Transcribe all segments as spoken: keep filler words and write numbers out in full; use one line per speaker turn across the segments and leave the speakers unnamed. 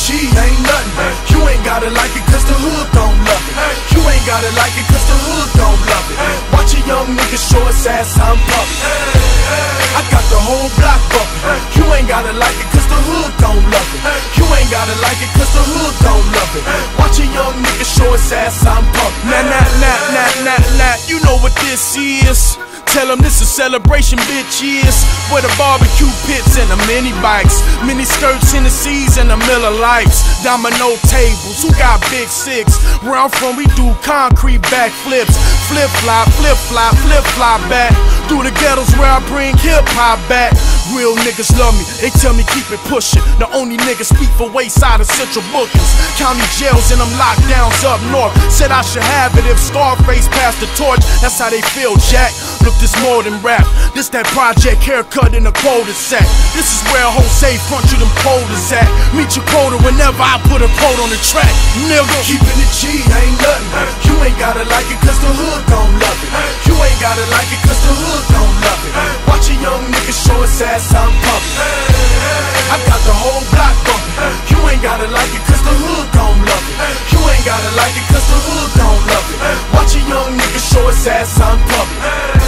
G ain't nothing. You ain't gotta like it cause the hood don't love it. You ain't gotta like it cause the hood don't love it. Watch a young nigga show his ass I'm pumping. I got the whole block bumping. You ain't gotta like it cause the hood don't love it. You ain't gotta like it cause the hood don't love it. Watch a young nigga show his ass I'm pumping. Nah, nah, nah, nah, nah, nah. You know what this is. Tell them this is celebration, bitch, yes. Where the barbecue pits and the mini bikes, mini skirts, Hennessy's and the Miller Lights, domino tables, who got big six? Where I'm from, we do concrete backflips, flip flop, flip flop, flip flop back. Through the ghettos where I bring hip hop back. Real niggas love me, they tell me keep it pushing. The only niggas speak for wayside of central bookings. County jails and them lockdowns up north. Said I should have it if Scarface passed the torch. That's how they feel, Jack. Look, this more than rap. This that project haircut in a quota sack. This is where Jose front you them quotas at. Meet your quota whenever I put a quote on the track, nigga. Keeping it G ain't nothing. You ain't gotta like it cause the hood don't love it. You ain't gotta like it cause the hood don't love it. Watch a young nigga show his ass I'm pumping. I got the whole block bumping. You ain't gotta like it cause the hood don't love it. You ain't gotta like it cause the hood don't love it. Watch a young nigga show his ass I'm pumping.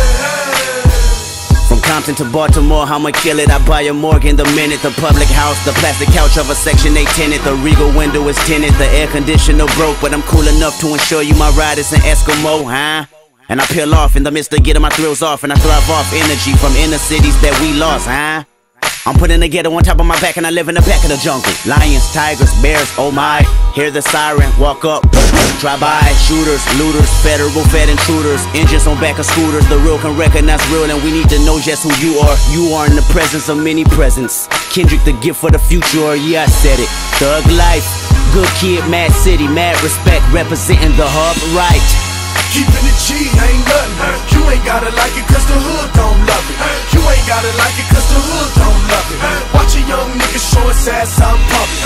From Compton to Baltimore, I'ma kill it. I buy a Morgan the minute. The public house, the plastic couch of a Section eight tenant. The Regal window is tinted. The air conditioner broke, but I'm cool enough to ensure you my ride is an Eskimo, huh? And I peel off in the midst of getting my thrills off, and I thrive off energy from inner cities that we lost, huh? I'm putting the ghetto on top of my back and I live in the back of the jungle. Lions, tigers, bears, oh my. Hear the siren, walk up, drive by. Shooters, looters, federal fed intruders. Engines on back of scooters, the real can recognize real. And we need to know just who you are. You are in the presence of many presents. Kendrick the gift for the future, or yeah I said it. Thug life, good kid, mad city, mad respect. Representing the hub right.
Keeping it G ain't nothing. You ain't gotta like it cause the hood don't love it. You ain't gotta like it cause the hood don't love it. Watch a young nigga show his ass I'm pumping.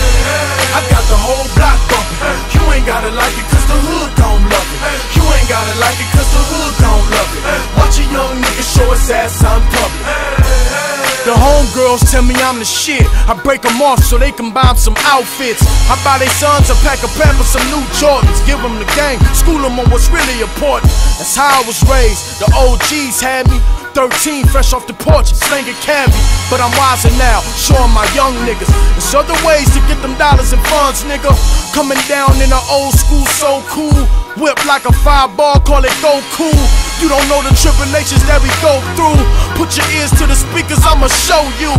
I got the whole block bumping. You ain't gotta like it cause the hood don't love it. You ain't gotta like it cause the hood don't love it. Watch a young nigga show his ass I'm pumping. The homegirls tell me I'm the shit. I break them off so they can buy them some outfits. I buy their sons a pack of pep and some new Jordans. Give them the game, school them on what's really important. That's how I was raised. The O Gs had me thirteen, fresh off the porch, slinging cabbie. But I'm wiser now, showing my young niggas there's other ways to get them dollars and funds, nigga. Coming down in an old school, so cool. Whip like a fireball, call it go cool. You don't know the tribulations that we go through. Put your ears to the speakers, I'ma show you.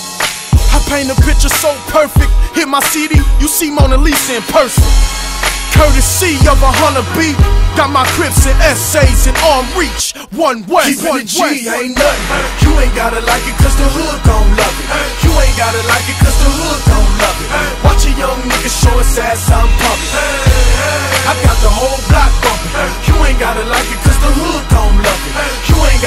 I paint a picture so perfect. Hit my C D, you see Mona Lisa in person. Courtesy of a hundred beat. Got my Crips and essays in arm reach. One way, one G way. ain't nothing. You ain't gotta like it cause the hood don't love it. You ain't gotta like it cause the hood don't love it. Watch a young nigga show his ass I'm pumping. I got the whole block bumping. You ain't gotta like it cause the hood don't love it. You ain't